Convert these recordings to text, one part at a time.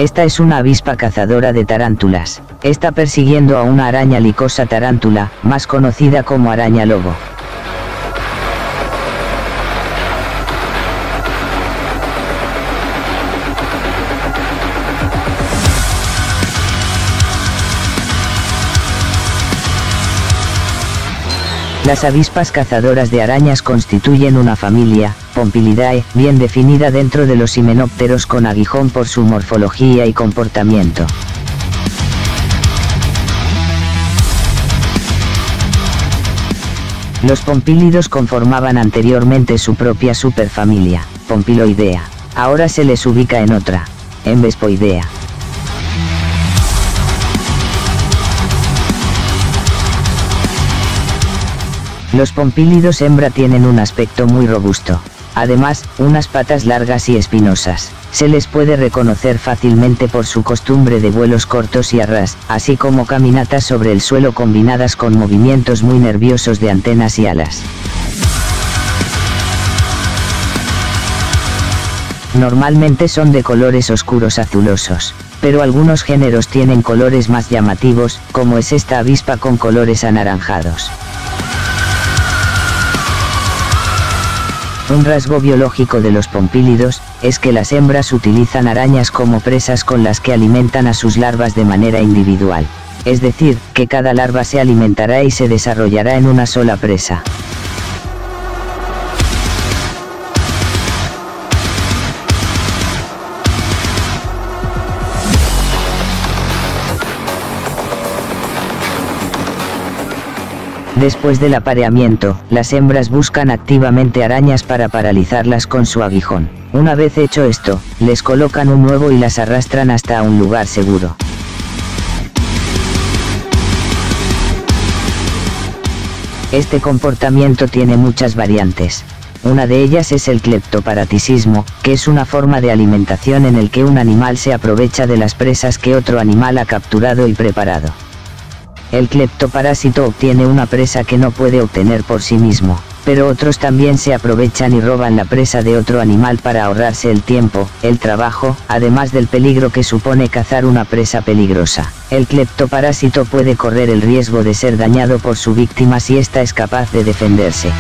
Esta es una avispa cazadora de tarántulas. Está persiguiendo a una araña licosa tarántula, más conocida como araña lobo. Las avispas cazadoras de arañas constituyen una familia, Pompilidae, bien definida dentro de los himenópteros con aguijón por su morfología y comportamiento. Los pompílidos conformaban anteriormente su propia superfamilia, Pompiloidea. Ahora se les ubica en otra, en Vespoidea. Los pompílidos hembra tienen un aspecto muy robusto. Además, unas patas largas y espinosas. Se les puede reconocer fácilmente por su costumbre de vuelos cortos y a ras, así como caminatas sobre el suelo combinadas con movimientos muy nerviosos de antenas y alas. Normalmente son de colores oscuros azulosos, pero algunos géneros tienen colores más llamativos, como es esta avispa con colores anaranjados. Un rasgo biológico de los pompílidos, es que las hembras utilizan arañas como presas con las que alimentan a sus larvas de manera individual. Es decir, que cada larva se alimentará y se desarrollará en una sola presa. Después del apareamiento, las hembras buscan activamente arañas para paralizarlas con su aguijón. Una vez hecho esto, les colocan un huevo y las arrastran hasta un lugar seguro. Este comportamiento tiene muchas variantes. Una de ellas es el cleptoparasitismo, que es una forma de alimentación en el que un animal se aprovecha de las presas que otro animal ha capturado y preparado. El cleptoparásito obtiene una presa que no puede obtener por sí mismo, pero otros también se aprovechan y roban la presa de otro animal para ahorrarse el tiempo, el trabajo, además del peligro que supone cazar una presa peligrosa. El cleptoparásito puede correr el riesgo de ser dañado por su víctima si ésta es capaz de defenderse.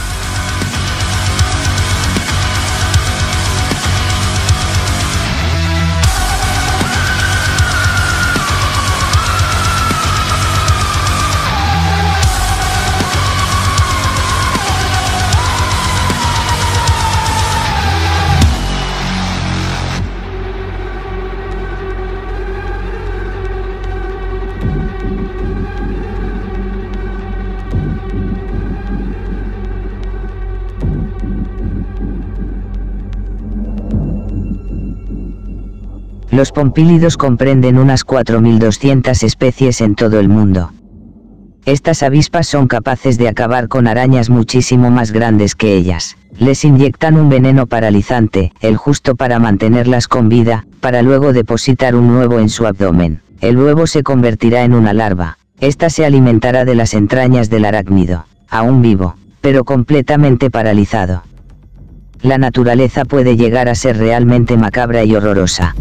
Los pompílidos comprenden unas 4.200 especies en todo el mundo. Estas avispas son capaces de acabar con arañas muchísimo más grandes que ellas. Les inyectan un veneno paralizante, el justo para mantenerlas con vida, para luego depositar un huevo en su abdomen. El huevo se convertirá en una larva. Esta se alimentará de las entrañas del arácnido, aún vivo, pero completamente paralizado. La naturaleza puede llegar a ser realmente macabra y horrorosa.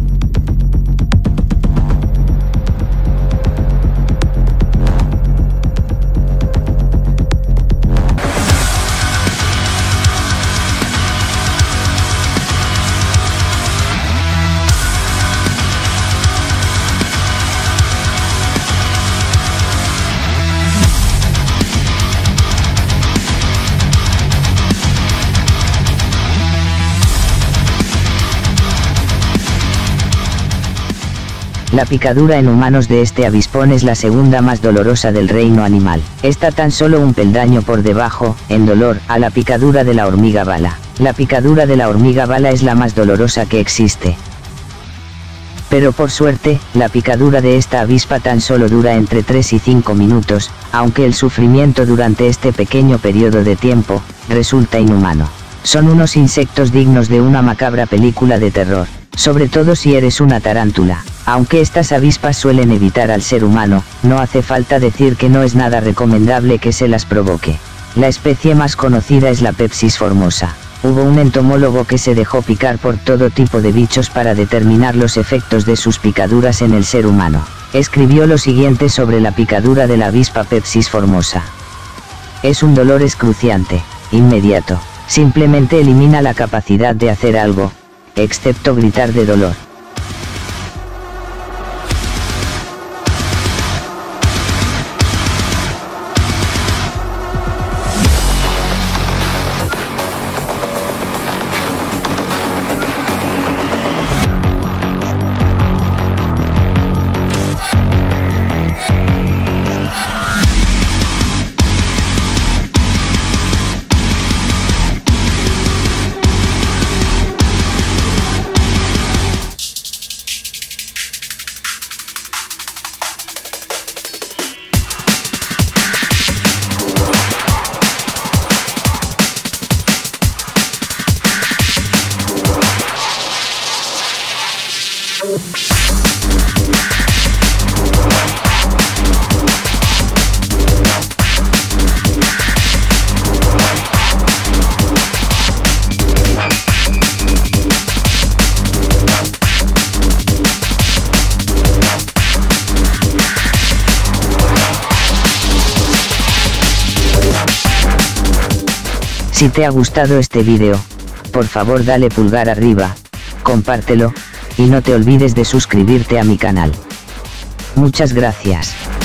La picadura en humanos de este avispón es la segunda más dolorosa del reino animal. Está tan solo un peldaño por debajo, en dolor, a la picadura de la hormiga bala. La picadura de la hormiga bala es la más dolorosa que existe. Pero por suerte, la picadura de esta avispa tan solo dura entre 3 y 5 minutos, aunque el sufrimiento durante este pequeño periodo de tiempo, resulta inhumano. Son unos insectos dignos de una macabra película de terror, sobre todo si eres una tarántula. Aunque estas avispas suelen evitar al ser humano, no hace falta decir que no es nada recomendable que se las provoque. La especie más conocida es la Pepsis formosa. Hubo un entomólogo que se dejó picar por todo tipo de bichos para determinar los efectos de sus picaduras en el ser humano. Escribió lo siguiente sobre la picadura de la avispa Pepsis formosa. Es un dolor excruciante, inmediato, simplemente elimina la capacidad de hacer algo, excepto gritar de dolor. Si te ha gustado este vídeo, por favor dale pulgar arriba, compártelo, y no te olvides de suscribirte a mi canal. Muchas gracias.